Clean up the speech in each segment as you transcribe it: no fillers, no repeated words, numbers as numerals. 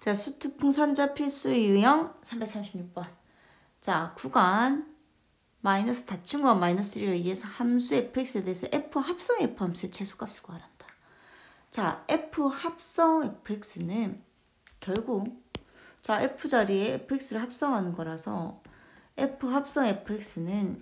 자, 수특풍산자 필수 유형 336번. 자, 구간 마이너스 닫힌 구간 마이너스 1을 이해해서 함수 fx에 대해서 f 합성 f 함수의 최소값을 구하란다. 자, f 합성 fx는 결국 자, f 자리에 fx를 합성하는 거라서 f 합성 fx는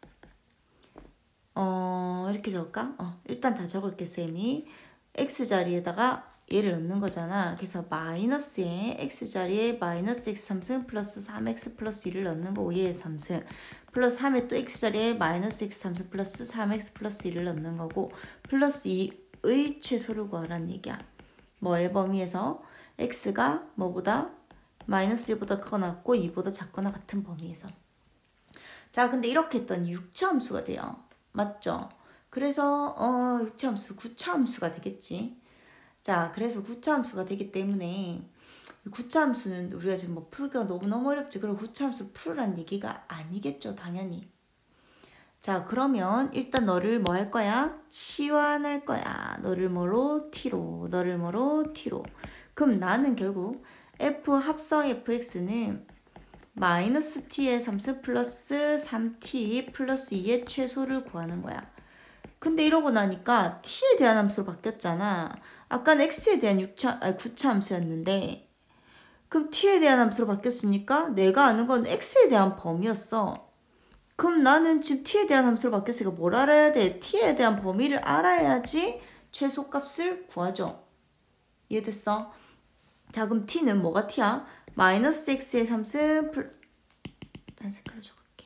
이렇게 적을까? 일단 다 적을게, 쌤이. x 자리에다가 얘를 넣는 거잖아. 그래서 마이너스에 x 자리에 마이너스 x 3승 플러스 3x 플러스 2를 넣는 거 5의 3승 플러스 3에 또 x 자리에 마이너스 x 3승 플러스 3x 플러스 2를 넣는 거고 플러스 2의 최소를 구하라는 얘기야. 뭐의 범위에서 x가 뭐보다 마이너스 1보다 크거나 같고 2보다 작거나 같은 범위에서. 자, 근데 이렇게 했더니 6차 함수가 돼요. 맞죠? 그래서 6차 함수, 9차 함수가 되겠지. 자, 그래서 9차 함수가 되기 때문에 9차 함수는 우리가 지금 뭐 풀기가 너무너무 어렵지. 그리고 9차 함수 풀으란 얘기가 아니겠죠, 당연히. 자, 그러면 일단 너를 뭐 할 거야? 치환할 거야. 너를 뭐로? t로. 너를 뭐로? t로. 그럼 나는 결국 f 합성 fx는 마이너스 t의 3승 플러스 3t 플러스 2의 최소를 구하는 거야. 근데 이러고 나니까 t에 대한 함수로 바뀌었잖아. 아까는 x에 대한 9차 함수였는데 그럼 t에 대한 함수로 바뀌었으니까 내가 아는 건 x에 대한 범위였어. 그럼 나는 지금 t에 대한 함수로 바뀌었으니까 뭘 알아야 돼? t에 대한 범위를 알아야지 최소값을 구하죠. 이해됐어? 자, 그럼 t는 뭐가 t야? 마이너스 x의 3승 딴 색깔로 적을게.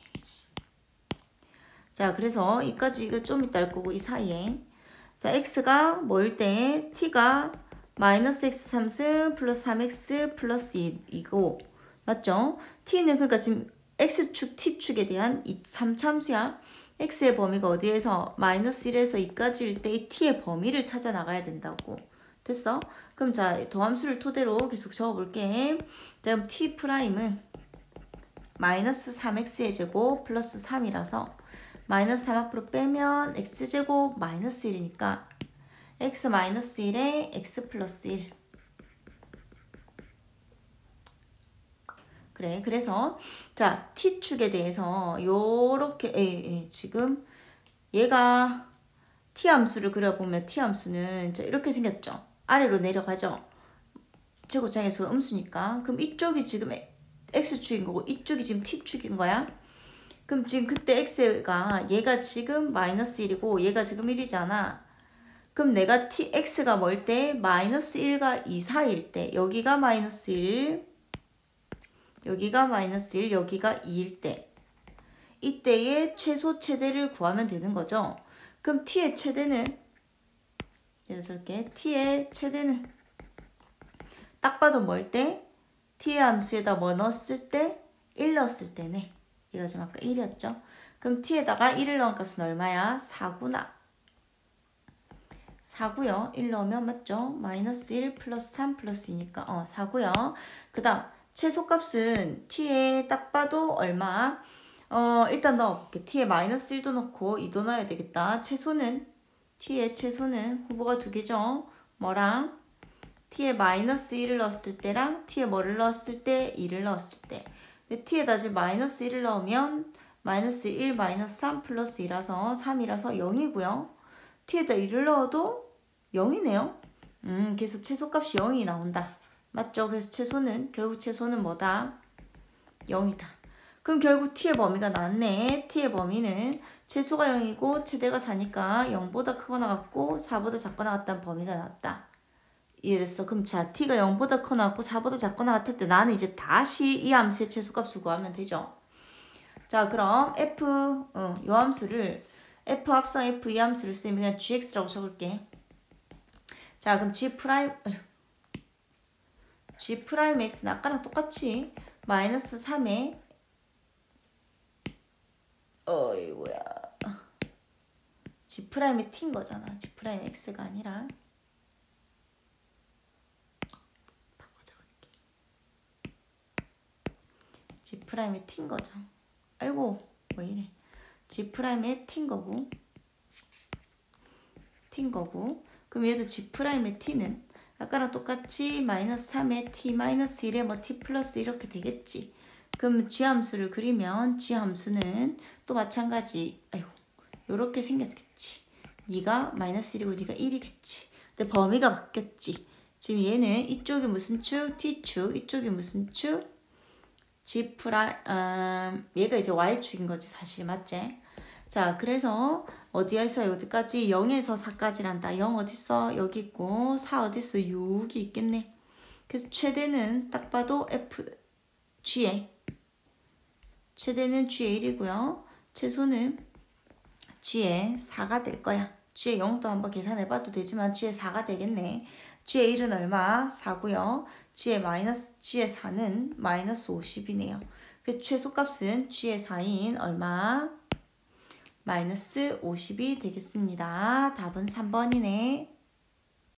자, 그래서 이까지 이거 좀 이따 할 거고 이 사이에 자, x가 뭐일 때 t가 마이너스 x 3승 플러스 3x 플러스 2고 맞죠? t는 그러니까 지금 x축 t축에 대한 3차 함수야. x의 범위가 어디에서 마이너스 1에서 2까지일 때 t의 범위를 찾아 나가야 된다고. 됐어? 그럼 자, 더함수를 토대로 계속 적어볼게. 자, 그럼 t 프라임은 마이너스 3x의 제곱 플러스 3이라서 마이너스 3 앞으로 빼면 x제곱 마이너스 1이니까 x 마이너스 1에 x 플러스 1. 그래, 그래서 자, t축에 대해서 요렇게 지금 얘가 t 함수를 그려보면 t 함수는 이렇게 생겼죠. 아래로 내려가죠. 제곱장에서 음수니까. 그럼 이쪽이 지금 x축인 거고 이쪽이 지금 t축인 거야. 그럼 지금 그때 x가 얘가 지금 마이너스 1이고 얘가 지금 1이잖아. 그럼 내가 x가 뭘 때? 마이너스 1과 2 사이일 때 여기가 마이너스 1 여기가 마이너스 1 여기가 2일 때 이때의 최소 최대를 구하면 되는 거죠. 그럼 t의 최대는 t의 최대는 딱 봐도 뭘 때? t의 함수에다 뭐 넣었을 때? 1 넣었을 때네. 얘가 지금 아까 1이었죠. 그럼 t에다가 1을 넣은 값은 얼마야? 4구나. 4구요. 1 넣으면 맞죠? 마이너스 1 플러스 3 플러스 2니까 4구요. 그 다음 최소값은 t에 딱 봐도 얼마? 일단 넣어볼게. t에 마이너스 1도 넣고 2도 넣어야 되겠다. t의 최소는 후보가 두 개죠. 뭐랑? t에 마이너스 1을 넣었을 때랑 t에 뭐를 넣었을 때? 2를 넣었을 때. 근데 t에다 지금 마이너스 1을 넣으면 마이너스 1 마이너스 3 플러스 2라서 3이라서 0이고요. t에다 1을 넣어도 0이네요. 그래서 최소값이 0이 나온다. 맞죠? 그래서 결국 최소는 뭐다? 0이다. 그럼 결국 t의 범위가 나왔네. t의 범위는 최소가 0이고 최대가 4니까 0보다 크거나 같고 4보다 작거나 같다는 범위가 나왔다. 이해됐어? 그럼 자, t가 0보다 크거나 같고 4보다 작거나 같을 때 나는 이제 다시 이 함수의 최소값을 구하면 되죠. 자, 그럼 요 함수를 f 합성 f 이 함수를 쓰면 그냥 gx라고 적을게. 자, 그럼 g 프라임 x는 아까랑 똑같이 마이너스 3에 어이구야 g 프라임의 t인 거잖아. g 프라임 x가 아니라 바꿔 적을게. g 프라임의 t인 거죠. 아이고 왜 이래. g 프라임의 t인 거고 그럼 얘도 g 프라임의 t는 아까랑 똑같이 마이너스 3에 t 마이너스 1에 뭐 t 플러스 이렇게 되겠지. 그럼 g함수를 그리면 g함수는 또 마찬가지 아이고 요렇게 생겼겠지. 네가 마이너스 1이고 네가 1이겠지. 근데 범위가 바뀌었지. 지금 얘는 이쪽이 무슨 축? t축. 이쪽이 무슨 축? g 얘가 이제 y축인 거지 사실. 맞지? 자, 그래서 어디에서 어디까지? 0에서 4까지란다. 0 어딨어? 여기 있고 4 어딨어? 여기 있겠네. 그래서 최대는 딱 봐도 g의 최대는 g의 1이고요. 최소는 g의 4가 될 거야. g의 0도 한번 계산해봐도 되지만 g의 4가 되겠네. g의 1은 얼마? 4고요. g의 4는 마이너스 50이네요. 그래서 최소값은 g의 4인 얼마? 마이너스 50이 되겠습니다. 답은 3번이네.